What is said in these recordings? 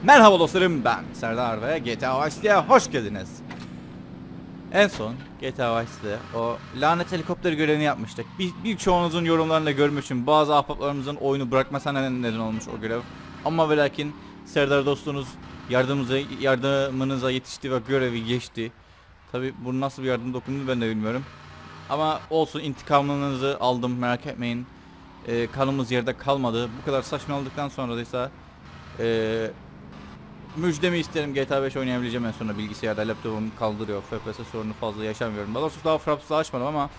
Merhaba dostlarım, ben Serdar ve GTA Vice'ye hoş geldiniz. En son GTA Vice'de o lanet helikopter görevini yapmıştık. Birçoğunuzun yorumlarında görmüşüm. Bazı ahbaplarımızın oyunu bırakmasına neden olmuş o görev. Ama ve lakin Serdar dostunuz yardımınıza yetişti ve görevi geçti. Tabi bu nasıl bir yardım dokundu ben de bilmiyorum. Ama olsun, intikamınızı aldım, merak etmeyin. Kanımız yerde kalmadı. Bu kadar saçmaladıktan sonra da ise müjdemi isterim, GTA 5 oynayabileceğim en sonunda bilgisayarda. Laptopum kaldırıyor, FPS sorunu fazla yaşamıyorum. Daha doğrusu daha fraps'ı açmadım ama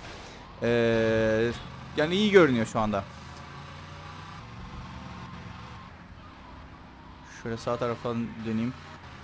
yani iyi görünüyor şu anda. Şöyle sağ taraftan döneyim.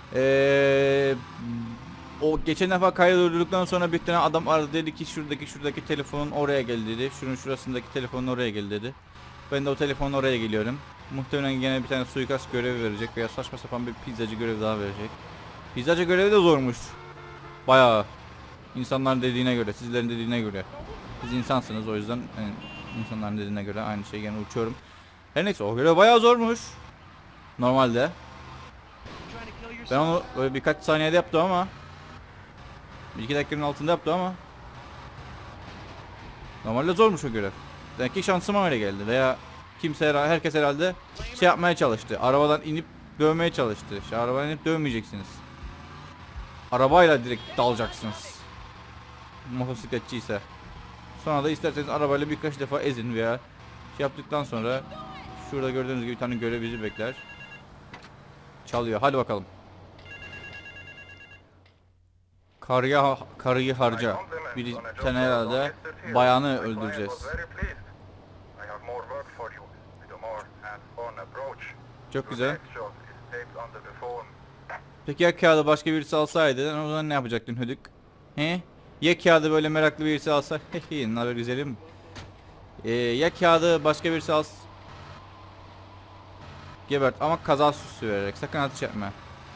O geçen defa kaydı durdurduktan sonra bir tane adam aradı, dedi ki şuradaki telefonun oraya gel dedi. Şunun şurasındaki telefonun oraya gel dedi. Ben de o telefonun oraya geliyorum. Muhtemelen gene bir tane suikast görevi verecek veya saçma sapan bir pizzacı görevi daha verecek. Pizzacı görevi de zormuş. Bayağı. İnsanların dediğine göre, sizlerin dediğine göre. Siz insansınız, o yüzden yani insanların dediğine göre aynı şey, gene uçuyorum. Her neyse, o görev bayağı zormuş. Normalde. Ben onu böyle birkaç saniyede yaptım ama 1-2 dakikanın altında yaptım ama normalde zormuş o görev. Demek ki şansıma öyle geldi veya herkes herhalde şey yapmaya çalıştı. Arabadan inip dövmeye çalıştı. Arabadan inip dövmeyeceksiniz. Arabayla direkt dalacaksınız. Motosikletçi ise. Sonra da isterseniz arabayla birkaç defa ezin veya şey yaptıktan sonra şurada gördüğünüz gibi bir tane görev bizi bekler. Çalıyor. Hadi bakalım. Karıyı harca. Bir tane herhalde bayanı öldüreceğiz. Çok güzel. Peki ya kağıdı başka birisi alsaydı, o zaman ne yapacaktın hödük? He? Ya kağıdı böyle meraklı birisi alsa? Hehe, ne haber güzelim? Ya kağıdı başka birisi gebert ama kaza süsü vererek, sakın ateş etme.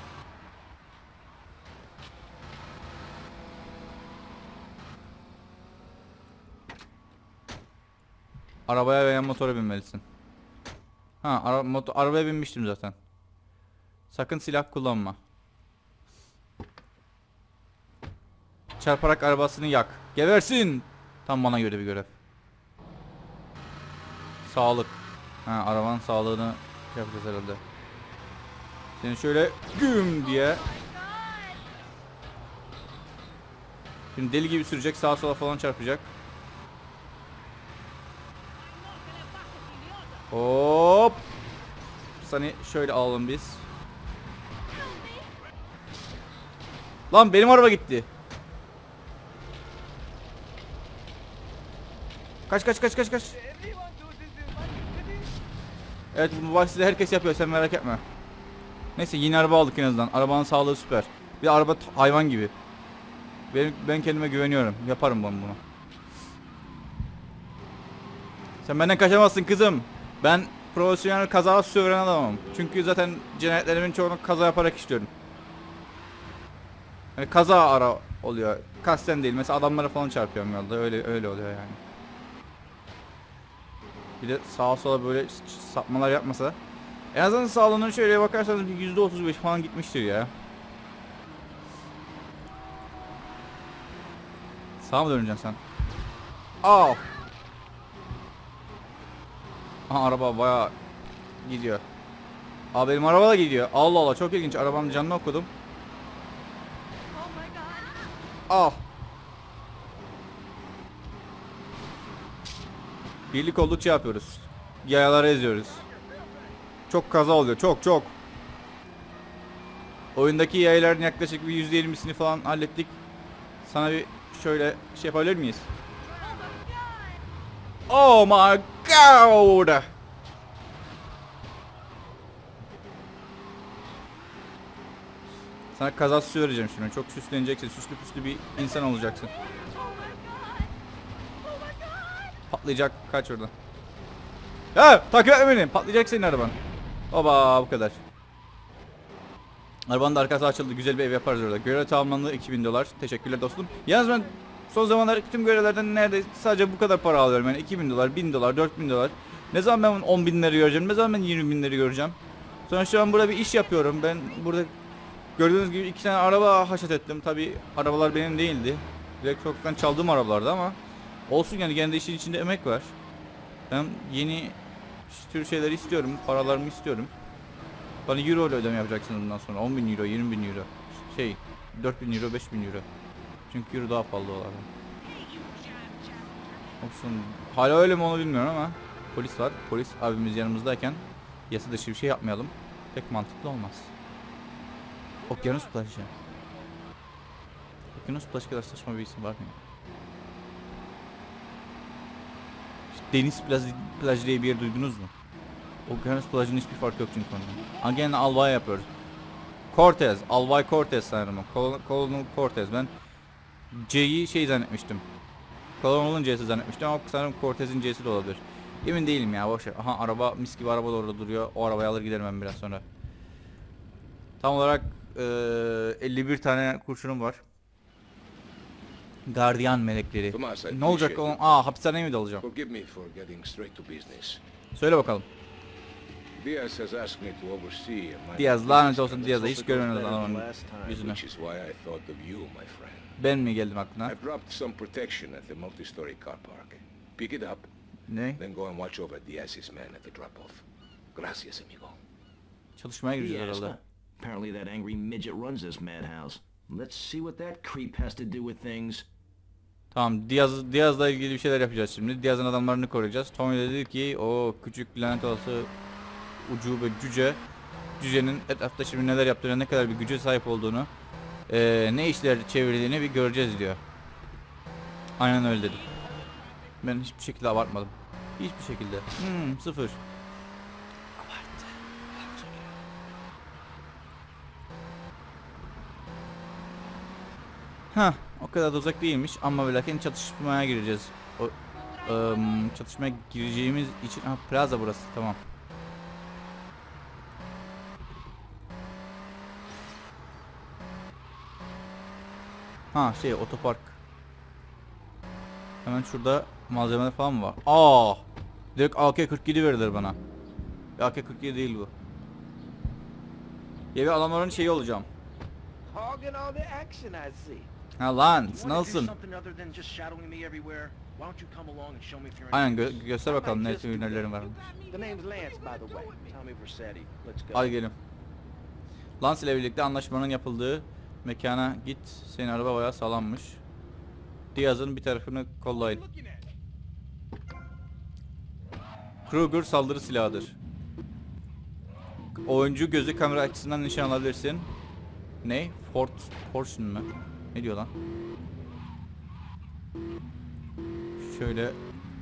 Arabaya veya motora binmelisin. Ha, arabaya binmiştim zaten. Sakın silah kullanma. Çarparak arabasını yak. Gebersin. Tam bana göre bir görev. Sağlık. Ha, arabanın sağlığını yapacağız herhalde. Seni şöyle güm diye. Şimdi deli gibi sürecek, sağa sola falan çarpacak. Hop. Seni şöyle alalım biz. Lan benim araba gitti. Kaç. Evet, bu bahsede herkes yapıyor, sen merak etme. Neyse, yeni araba aldık en azından. Arabanın sağlığı süper. Bir araba hayvan gibi. Ben kendime güveniyorum. Yaparım ben bunu. Sen benden kaçamazsın kızım. Ben profesyonel kaza süren adamım. Çünkü zaten cinayetlerimin çoğunu kaza yaparak işliyorum. Yani kaza oluyor. Kasten değil. Mesela adamlara falan çarpıyorum yolda. Öyle oluyor yani. Bir de sağa sola böyle sapmalar yapmasa. En azından sağlığına şöyle bakarsanız bir %35 falan gitmiştir ya. Sağa mı döneceksin sen? Aa! Aha, araba bayağı gidiyor. Aa, benim araba da gidiyor. Allah Allah, çok ilginç. Arabanın canını okudum. Ah! Birlik oldukça yapıyoruz. Yayaları eziyoruz. Çok kaza oluyor. Çok. Oyundaki yayaların yaklaşık bir %20'sini falan hallettik. Sana bir şöyle şey yapabilir miyiz? Oh my god! Sana kaza süsü vereceğim şimdi. Çok süsleneceksin. Süslü püslü bir insan olacaksın. Patlayacak. Kaç oradan. Ya takip etme beni. Patlayacak senin araban. Oba, bu kadar. Arabanın da arkası açıldı. Güzel bir ev yaparız orada. Görev tamamlandı. $2000. Teşekkürler dostum. Yalnız ben son zamanlarda tüm görevlerden neredeyse sadece bu kadar para alıyorum. Yani $2000, $1000, $4000. Ne zaman ben 10.000'leri göreceğim? Ne zaman ben 20.000'leri göreceğim? Sonuçta ben burada bir iş yapıyorum. Ben burada gördüğünüz gibi 2 tane araba haşat ettim. Tabi arabalar benim değildi. Direkt sokaktan çaldığım arabalardı ama olsun, yani gene de işin içinde emek var. Ben yeni tür şeyleri istiyorum. Paralarımı istiyorum. Bana euro ile ödeme yapacaksınız bundan sonra. 10.000 euro, 20.000 euro. 4.000 euro, 5.000 euro. Çünkü euro daha pahalı dolardan. Olsun. Hala öyle mi onu bilmiyorum ama polis var. Polis abimiz yanımızdayken yasa dışı bir şey yapmayalım. Pek mantıklı olmaz. Okyanus plajı. Okyanus plajı kadar saçma bir isim var mı? Deniz plajı diye bir yer duydunuz mu? Okyanus plajının hiçbir farkı yok çünkü ondan. Gene Albay yapıyoruz. Cortez, Albay Cortez sanırım o. Colonel Cortez. Ben C'yi şey zannetmiştim. Colonel'ın C'si zannetmiştim ama sanırım Cortez'in C'si de olabilir. Emin değilim ya, boşver. Aha, araba mis gibi araba da orada duruyor. O arabayı alır giderim ben biraz sonra. Tam olarak 51 tane kurşunum var. Gardiyan melekleri. Thomas, Ne olacak oğlum? Hapishaneye mi dalacağım? forgive me for getting straight to business. Söyle bakalım. Diaz has asked me to oversee my Diaz, lanet olsun Diaz'a, hiç görmüyorsunuz better than adamın last time. yüzünü. which is why I thought of you, my friend. Ben mi geldim aklına? I've dropped some protection at the multi-story car park. Pick it up, Ne? then go and watch over Diaz's men at the drop-off. Gracias, amigo. Çalışmaya gireceğiz Yes, herhalde. apparently that angry midget runs this madhouse. Let's see what that creep has to do with things. Tamam, Diaz'la ilgili bir şeyler yapacağız şimdi. Diaz'ın adamlarını koruyacağız. Tommy dedi ki o küçük lanet olası ucube cücenin etrafta şimdi neler yaptığını, ne kadar bir güce sahip olduğunu, ne işler çevirdiğini bir göreceğiz diyor. Aynen öyle dedim. Ben hiçbir şekilde abartmadım. Hiçbir şekilde. Sıfır. Ha, o kadar da uzak değilmiş ama ve lakin çatışmaya gireceğiz. Çatışmaya gireceğimiz için plaza burası, tamam. Otopark. Hemen şurada malzemeler falan mı var? Direkt AK-47 verilir bana. AK-47 değil bu. Ya bir adamların şeyi olacağım. Hogging all the action I see. Ha lan, You wanna do nasılsın? something other than just shadowing me everywhere? Why don't you come along and show me if you're Aynen, interested? göster I bakalım might ne just tür do ürünlerin that. var. The name's Lance, by the way. Tommy Vercetti. Let's go. Hadi gelin. Lance ile birlikte anlaşmanın yapıldığı mekana git. Senin araba bayağı sağlammış. Diaz'ın bir tarafını kollayın. Kruger saldırı silahıdır. Oyuncu gözü kamera açısından nişan alabilirsin. Ne? Fortune mu? Ne diyor lan? Şöyle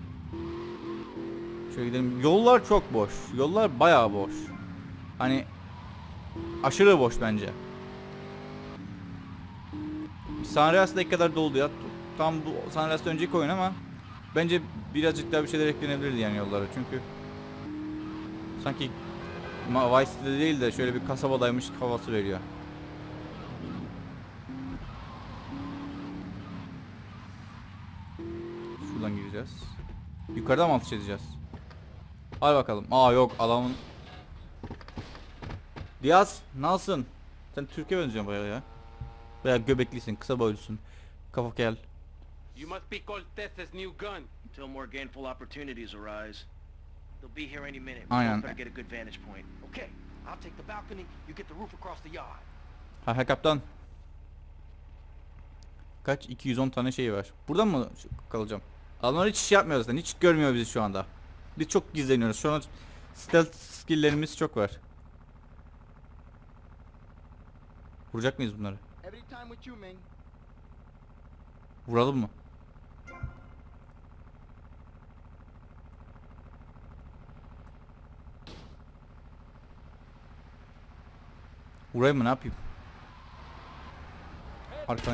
gidelim. Yollar çok boş. Yollar bayağı boş. Hani aşırı boş bence. San Andreas'daki kadar doldu ya. Tam bu San Andreas'ta önceki oyun ama bence birazcık daha bir şeyler eklenebilirdi yani yollara, çünkü sanki Vice City'de değil de şöyle bir kasabadaymış havası veriyor. Şuradan gireceğiz. Yukarıdan mı atış edeceğiz? Hadi bakalım. Yok, adamın. Diaz, nasılsın? Sen Türkiye benziyorsun bayağı ya. Bayağı göbeklisin, kısa boylusun. Kafa kel. You must be Cortez's new gun. Until more gainful opportunities arise. They'll be here any minute. We Aynen. both better get a good vantage point. Okay, I'll take the balcony. You get the roof across the yard. Ha kaptan. Kaç? 210 tane şey var. Buradan mı kalacağım? Adamlar hiç iş yapmıyor zaten. Hiç görmüyor bizi şu anda. Biz çok gizleniyoruz. Şu an stealth skill'lerimiz çok var. Vuracak mıyız bunları? Vuralım mı? Vurayım mı, ne yapayım? Arkadan.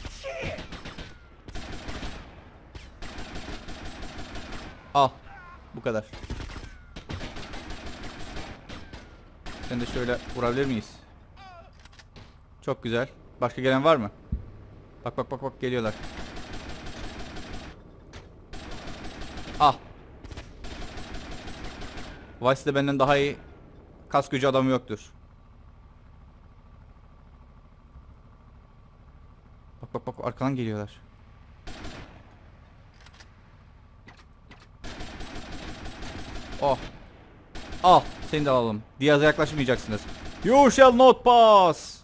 Al. Bu kadar. Sen de şöyle vurabilir miyiz? Çok güzel. Başka gelen var mı? Bak geliyorlar. Al. Vice de benden daha iyi kas gücü adamı yoktur. Bak bak bak, arkadan geliyorlar. Oh. Al, seni de alalım. Diaz'a yaklaşmayacaksınız. You shall not pass.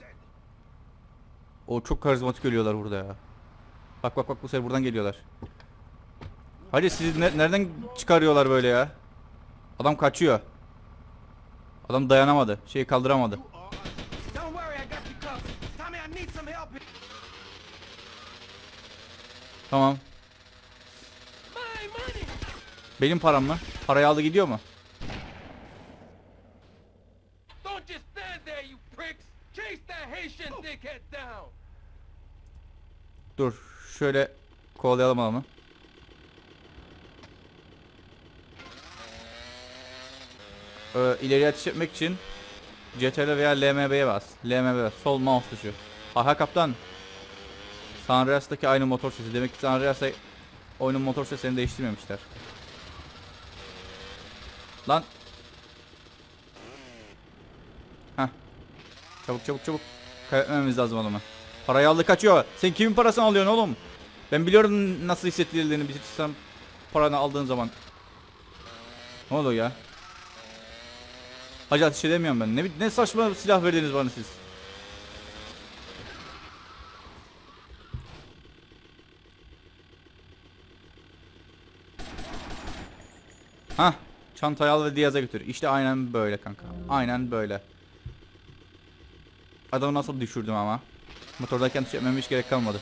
O çok karizmatik ölüyorlar burada ya. Bak bak bak, bu sefer buradan geliyorlar. Hadi sizi nereden çıkarıyorlar böyle ya? Adam kaçıyor. Adam dayanamadı. Şeyi kaldıramadı. Don't worry, I got you covered. Tommy, I need some help here. Tamam. My money! Benim param mı? Parayı aldı gidiyor mu? Don't just stand there, you pricks! Chase that Haitian dickhead down! Dur. Şöyle kovalayalım adamı. İleriye ateş etmek için CTRL veya LMB'ye bas. LMB bas. Sol mouse tuşu. Aha kaptan. San Andreas'taki aynı motor sesi. Demek ki San Andreas'ta oyunun motor seslerini değiştirmemişler. Lan. Heh. Çabuk çabuk çabuk. Kaybetmememiz lazım adamı. Parayı aldı kaçıyor. Sen kimin parasını alıyorsun oğlum? Ben biliyorum nasıl hissettirildiğini. Bir sen paranı aldığın zaman. Ne oluyor ya? Hacı ateş edemiyorum ben. Ne saçma silah verdiniz bana siz. Hah. Çantayı al ve Diaz'a götür. İşte aynen böyle kanka. Aynen böyle. Adamı nasıl düşürdüm ama. Motordayken ateş etmeme hiç gerek kalmadı.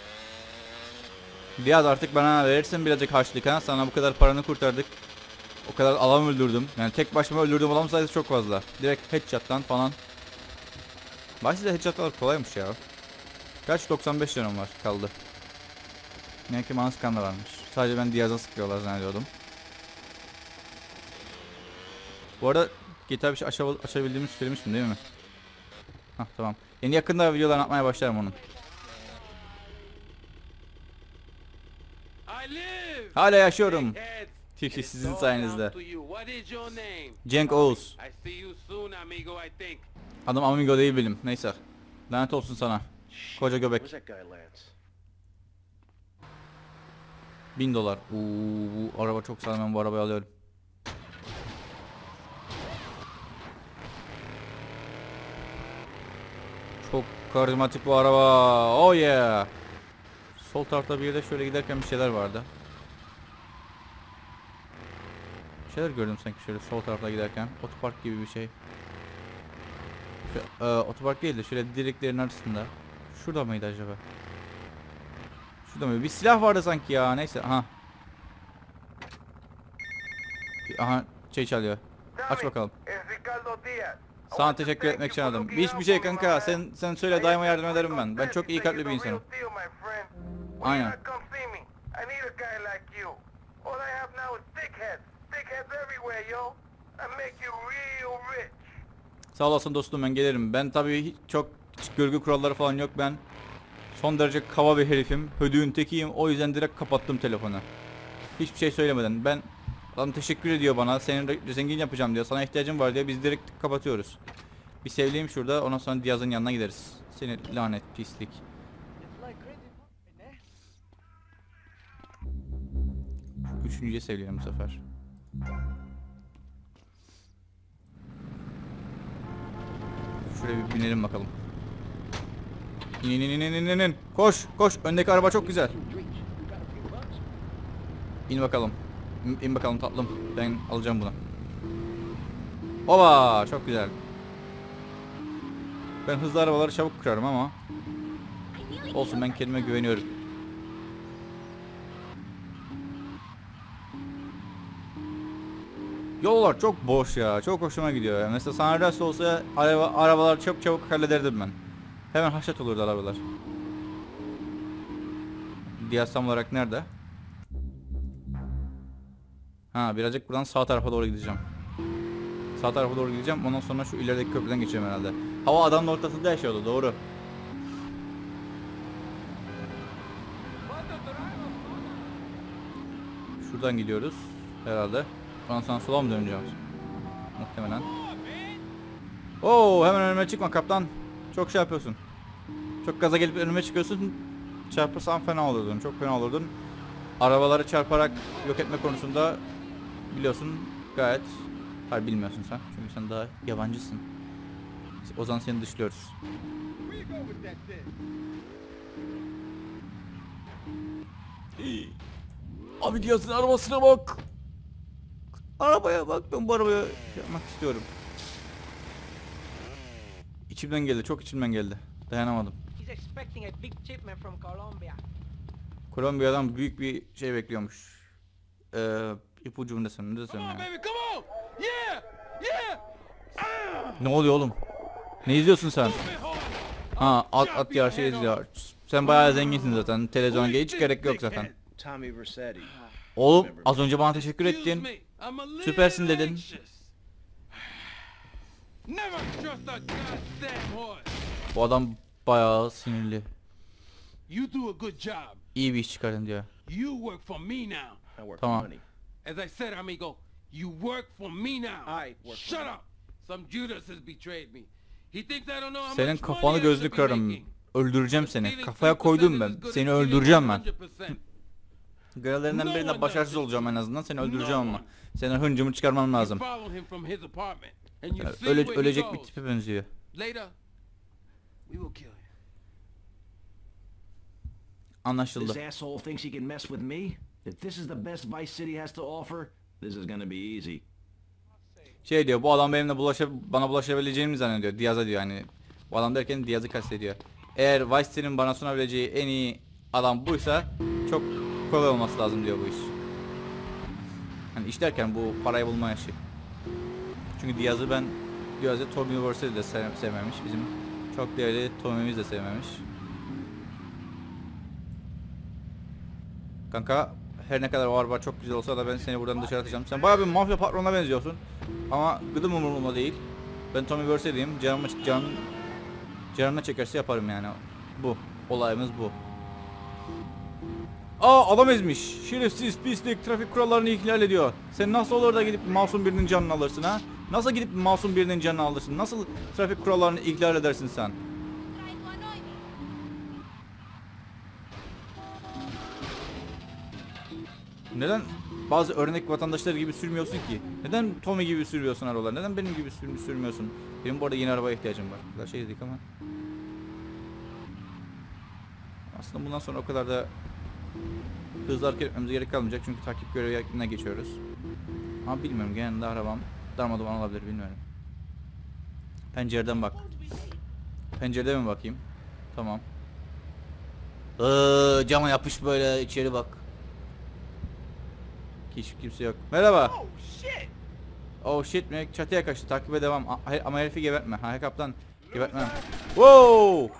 Diaz, artık bana verirsin birazcık harçlık ha. Sana bu kadar paranı kurtardık. O kadar adam öldürdüm. Yani tek başıma öldürdüğüm adam sayısı çok fazla. Direkt headshot'tan falan. Başta headshot'lar kolaymış ya. Kaç 95 canım var kaldı. Belki Manskan da varmış. Sadece ben Diaz'a sıkıyorlar zannediyordum. Bu arada GTA bir şey açabildiğimi söylemiştim değil mi? Hah tamam. Yani yakında videolar atmaya başlarım onun. I live! Hala yaşıyorum. Dickheads! Tişi It's sizin all sayenizde. down to you. What is your name? Cenk Oğuz. I see you soon, amigo, I think. Adam amigo değil bilim. Neyse. Lanet olsun sana. Koca göbek. Where's that guy, Lance? $1000. Bu araba çok sağlam, ben bu arabayı alıyorum. Çok karizmatik bu araba. Oh yeah. Sol tarafta bir yerde şöyle giderken bir şeyler vardı. Bir şeyler gördüm sanki şöyle sol tarafta giderken. Otopark gibi bir şey. Otopark değil de şöyle direklerin arasında. Şurada mıydı acaba? Şurada mıydı? Bir silah vardı sanki ya. Neyse. Aha. Aha. Şey çalıyor. Aç bakalım. Sana teşekkür etmek için aradım. Hiçbir şey kanka. Sen söyle, daima yardım ederim ben. Ben çok iyi kalpli bir insanım. Aynen. Sağ olasın dostum, ben gelirim. Ben tabii çok görgü kuralları falan yok ben. Son derece kaba bir herifim. Hödüğün tekiyim. O yüzden direkt kapattım telefonu. Hiçbir şey söylemeden. Ben adam teşekkür ediyor bana. Seni zengin yapacağım diyor. Sana ihtiyacım var diye biz direkt kapatıyoruz. Bir sevdiğim şurada. Ondan sonra Diaz'ın yanına gideriz. Seni lanet pislik. Üçüncüye sevliyorum bu sefer. Şuraya bir binelim bakalım. İn. Koş. Öndeki araba çok güzel. İn bakalım. İn bakalım tatlım. Ben alacağım bunu. Oba, çok güzel. Ben hızlı arabaları çabuk kırarım ama olsun, ben kendime güveniyorum. Yollar çok boş ya. Çok hoşuma gidiyor ya. Mesela San Andreas'ta olsa arabalar çok çabuk hallederdim ben. Hemen haşat olurdu arabalar. Diaz tam olarak nerede? Ha, birazcık buradan sağ tarafa doğru gideceğim. Sağ tarafa doğru gideceğim. Ondan sonra şu ilerideki köprüden geçeceğim herhalde. Hava adanın ortasında yaşıyordu, doğru. Şuradan gidiyoruz herhalde. Ondan sonra sola mı döneceğiz? Muhtemelen. Oo, hemen önüme çıkma kaptan. Çok şey yapıyorsun. Çok gaza gelip önüme çıkıyorsun. Çarpırsan fena olurdun. Çok fena olurdun. Arabaları çarparak yok etme konusunda biliyorsun gayet. Hayır, bilmiyorsun sen. Çünkü sen daha yabancısın. O zaman seni dışlıyoruz. Abi Diaz'ın arabasına bak. Arabaya bak, ben bu arabaya yapmak istiyorum. İçimden geldi, çok içimden geldi. Dayanamadım. He's expecting a big shipment from Colombia. Kolombiya'dan büyük bir şey bekliyormuş. İpucu mu desem, ne desem Come on, ya. baby, come on! Yeah! Yeah! Ne oluyor oğlum? Ne izliyorsun sen? Move it hard! Ha, at yarışı izliyor. Sen bayağı zenginsin zaten. Televizyona hiç gerek yok zaten. Tommy Vercetti. Oğlum az önce bana teşekkür Excuse ettin. me, I'm a little Süpersin dedin. anxious. Never trust a goddamn horse. Bu adam bayağı sinirli. You do a good job. İyi bir iş çıkardın diyor. You work for me now. I work Tamam. for money. As I said, amigo, you work for me now. I work Shut for up. Some Judas has betrayed me. He thinks I don't know how Senin much kafanı money I gözlü should be kırarım. making. Öldüreceğim But seni. stealing Kafaya 3% koydum is ben. as good as Seni stealing öldüreceğim ben. 100%. Görevlerinden birinde No başarısız one olacağım en azından. Seni öldüreceğim No ama. one. Senin hıncımı çıkarmam You lazım. follow him from his apartment, and you Yani see where he ölecek bir goes. tipe benziyor. Later, we will kill you. Anlaşıldı. This asshole thinks he can mess with me? If this is the best Vice City has to offer, this is gonna be easy. Şey diyor, bu adam benimle bana bulaşabileceğini mi zannediyor? Diaz'a diyor hani. Bu adam derken Diaz'ı kastediyor. Eğer Vice City'nin bana sunabileceği en iyi adam buysa çok kolay olması lazım diyor bu iş. Hani iş derken bu parayı bulma işi. Çünkü Diaz'ı Tommy Vercetti de sevmemiş. Bizim çok değerli Tommy'miz de sevmemiş. Kanka, her ne kadar o araba çok güzel olsa da ben seni buradan dışarı atacağım. Sen bayağı bir mafya patronuna benziyorsun. Ama gıdım umurumda değil. Ben Tommy Vercetti'yim. Canımı çekerse yaparım yani. Bu. Olayımız bu. Aa, adam ezmiş. Şerefsiz, pislik, trafik kurallarını ihlal ediyor. Sen nasıl olur da gidip masum birinin canını alırsın ha? Nasıl gidip masum birinin canını alırsın? Nasıl trafik kurallarını ihlal edersin sen? Neden bazı örnek vatandaşlar gibi sürmüyorsun ki? Neden Tommy gibi sürüyorsun arabaları? Neden benim gibi sürmüyorsun? Benim bu arada yeni arabaya ihtiyacım var. Bu kadar şey dedik ama. Aslında bundan sonra o kadar da hızlı hareket etmemize gerek kalmayacak çünkü takip görevine geçiyoruz. Ama bilmiyorum, genelde arabam darmadağın olabilir, bilmiyorum. Pencereden bak. Pencerede mi bakayım? Tamam. Cama yapış böyle, içeri bak. Hiç kimse yok. Merhaba. Oh shit! Oh shit mi? Çatıya kaçtı. Takibe devam. Ama herifi gebertme. Hayır kaptan. Gebertmem. Wow!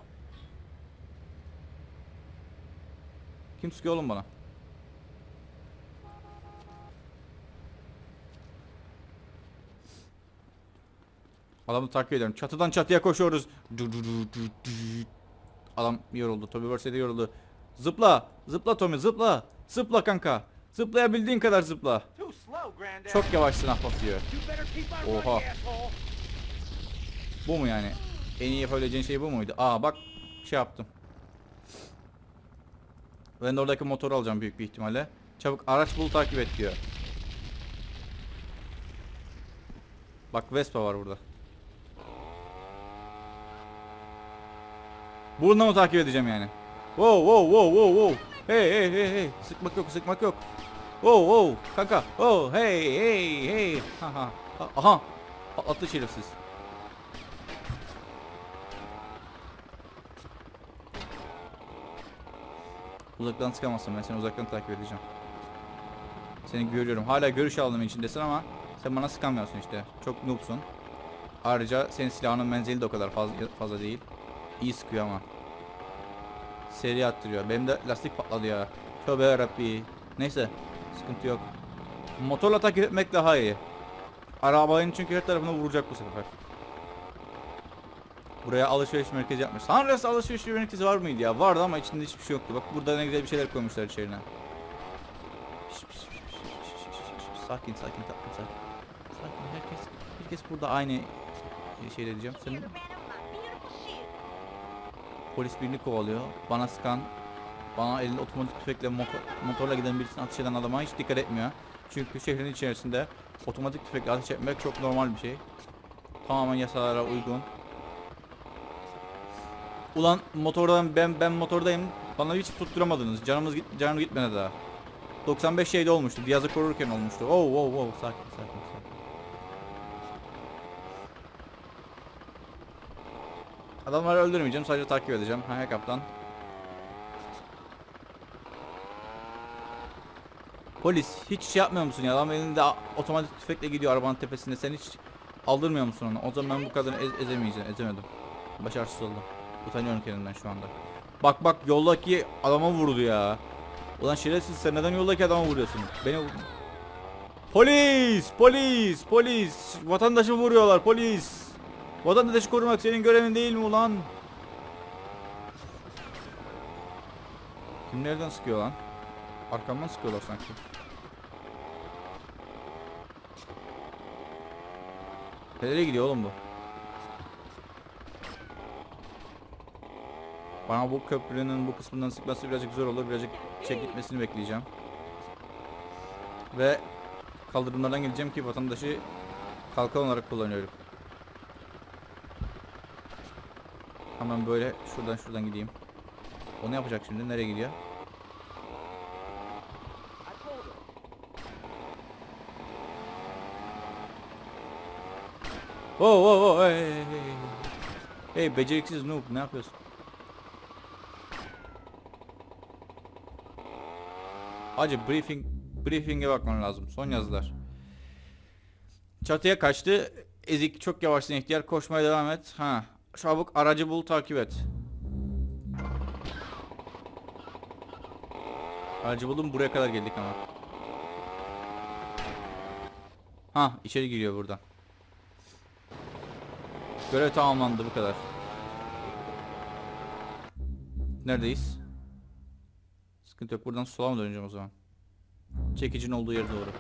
Kim sıkıyor oğlum bana? Adamı takip ediyorum. Çatıdan çatıya koşuyoruz. Adam yoruldu. Tommy Vercetti yoruldu. Zıpla. Zıpla Tommy, zıpla. Zıpla kanka. Zıplayabildiğin kadar zıpla. Too slow, Granddad. Çok yavaşsın ahbap diyor. You better keep on Oha. running, asshole. Bu mu yani? En iyi yapabileceğin şey bu muydu? Aa bak, şey yaptım. Ben de oradaki motoru alacağım büyük bir ihtimalle. Çabuk araç bul, takip et diyor. Bak Vespa var burada. Bununla mı takip edeceğim yani? Wow wow wow wow wow. Hey hey hey hey. Sıkmak yok, sıkmak yok. Wow wow kanka. Oh hey hey hey. Ha ha. Aha. Patlattı şerefsiz. Uzaktan sıkamazsın, ben seni uzaktan takip edeceğim. Seni görüyorum. Hala görüş alanımın içindesin ama sen bana sıkamıyorsun işte. Çok noobsun. Ayrıca senin silahının menzili de o kadar fazla değil. İyi sıkıyor ama. Seri attırıyor. Benim de lastik patladı ya. Tövbe yarabbi. Neyse. Sıkıntı yok. Motorla takip etmek daha iyi. Arabanın çünkü her tarafına vuracak bu sefer. Buraya alışveriş merkezi yapmış. Sanırsa alışveriş merkezi var mıydı ya? Vardı ama içinde hiçbir şey yoktu. Bak burada ne güzel bir şeyler koymuşlar içerine. Sakin sakin tatlım, sakin. Sakin, herkes burada aynı şey diyeceğim. Senin polis birini kovalıyor. Bana sıkan, bana elinde otomatik tüfekle motorla giden birisini ateş eden adama hiç dikkat etmiyor. Çünkü şehrin içerisinde otomatik tüfekle ateş etmek çok normal bir şey. Tamamen yasalara uygun. Ulan motordan ben motordayım. Bana hiç tutturamadınız. Canım gitmedi daha. 95 şeyde olmuştu. Diaz'ı korurken olmuştu. Oh, sakin. Adamları öldürmeyeceğim. Sadece takip edeceğim. Ha kaptan. Polis hiç şey yapmıyor musun ya? Adam elinde otomatik tüfekle gidiyor arabanın tepesinde. Sen hiç aldırmıyor musun onu? O zaman ben bu kadını ezemedim. Başarısız oldum. Utanıyorum kendimden şu anda. Bak yoldaki adama vurdu ya. Ulan şerefsiz, sen neden yoldaki adama vuruyorsun? Beni Polis! Vatandaşı vuruyorlar, polis! Vatandaşı korumak senin görevin değil mi ulan? Kim nereden sıkıyor lan? Arkamdan sıkıyorlar sanki. Nereye gidiyor oğlum bu? Bana bu köprünün bu kısmından sıkması birazcık zor olur. Birazcık gitmesini bekleyeceğim. Ve kaldırımlardan geleceğim ki vatandaşı kalkan olarak kullanıyorum. Hemen böyle şuradan gideyim. O ne yapacak şimdi? Nereye gidiyor? Hey beceriksiz noob, ne yapıyorsun? Acı briefing'e bakman lazım. Son yazılar. Çatıya kaçtı. Ezik, çok yavaşsın ihtiyar. Koşmaya devam et. Ha. Çabuk aracı bul, takip et. Aracı buldum, buraya kadar geldik ama. Ha, içeri giriyor buradan. Görev tamamlandı, bu kadar. Neredeyiz? Sıkıntı yok, buradan sola mı döneceğim o zaman? Çekicinin olduğu yere doğru.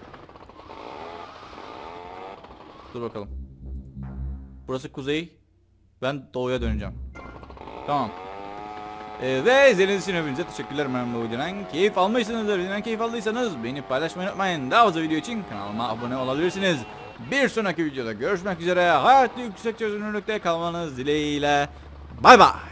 Dur bakalım. Burası kuzey. Ben doğuya döneceğim. Tamam. Ve izlediğiniz için hepinize teşekkürler. Ben bu videodan keyif almışsınızdır. Videodan keyif aldıysanız beni paylaşmayı unutmayın. Daha fazla video için kanalıma abone olabilirsiniz. Bir sonraki videoda görüşmek üzere. Hayatlı yüksek çözünürlükte kalmanız dileğiyle. Bay bay.